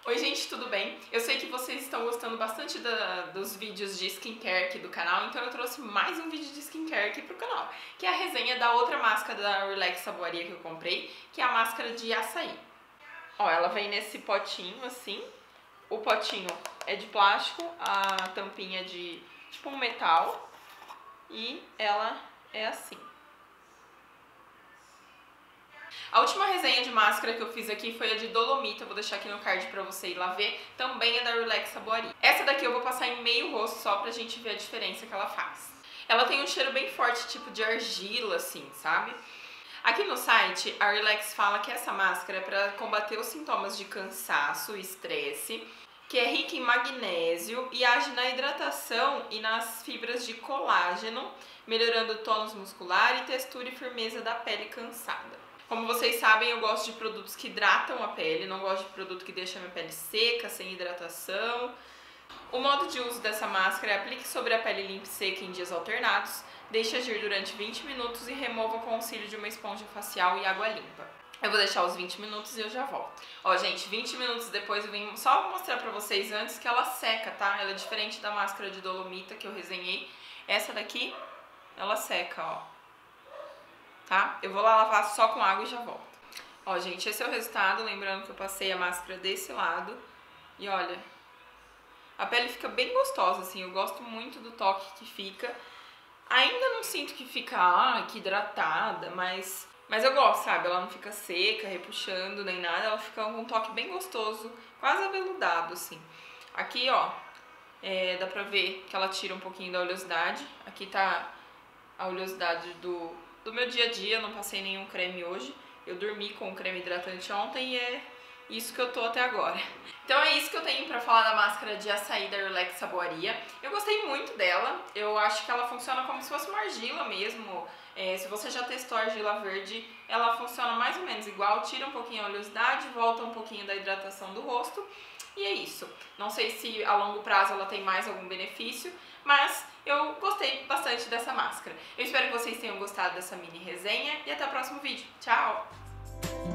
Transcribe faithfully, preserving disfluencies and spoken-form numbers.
Oi gente, tudo bem? Eu sei que vocês estão gostando bastante da, dos vídeos de skincare aqui do canal, então eu trouxe mais um vídeo de skincare aqui pro canal, que é a resenha da outra máscara da Relax Saboaria que eu comprei, que é a máscara de açaí. Ó, ela vem nesse potinho assim, o potinho é de plástico, a tampinha é de tipo um metal e ela é assim. A última resenha de máscara que eu fiz aqui foi a de Dolomita, eu vou deixar aqui no card pra você ir lá ver, também é da Relax Saboaria. Essa daqui eu vou passar em meio rosto só pra gente ver a diferença que ela faz. Ela tem um cheiro bem forte, tipo de argila, assim, sabe? Aqui no site, a Relax fala que essa máscara é pra combater os sintomas de cansaço e estresse, que é rica em magnésio e age na hidratação e nas fibras de colágeno, melhorando o tônus muscular e textura e firmeza da pele cansada. Como vocês sabem, eu gosto de produtos que hidratam a pele, não gosto de produto que deixa a minha pele seca, sem hidratação. O modo de uso dessa máscara é aplique sobre a pele limpa e seca em dias alternados, deixe agir durante vinte minutos e remova com o auxílio de uma esponja facial e água limpa. Eu vou deixar os vinte minutos e eu já volto. Ó, gente, vinte minutos depois eu vim só mostrar pra vocês antes que ela seca, tá? Ela é diferente da máscara de Dolomita que eu resenhei. Essa daqui, ela seca, ó. Tá? Eu vou lá lavar só com água e já volto. Ó, gente, esse é o resultado. Lembrando que eu passei a máscara desse lado. E olha, a pele fica bem gostosa, assim. Eu gosto muito do toque que fica. Ainda não sinto que fica, ah, que hidratada, mas... Mas eu gosto, sabe? Ela não fica seca, repuxando, nem nada. Ela fica com um toque bem gostoso, quase aveludado, assim. Aqui, ó, é, dá pra ver que ela tira um pouquinho da oleosidade. Aqui tá a oleosidade do... do meu dia a dia, eu não passei nenhum creme hoje. Eu dormi com o creme hidratante ontem e é isso que eu tô até agora. Então é isso que eu tenho pra falar da máscara de açaí da Relax Saboaria. Eu gostei muito dela, eu acho que ela funciona como se fosse uma argila mesmo. É, se você já testou a argila verde, ela funciona mais ou menos igual, tira um pouquinho a oleosidade, volta um pouquinho da hidratação do rosto. E é isso. Não sei se a longo prazo ela tem mais algum benefício, mas eu gostei bastante dessa máscara. Eu espero que vocês tenham gostado dessa mini resenha e até o próximo vídeo. Tchau!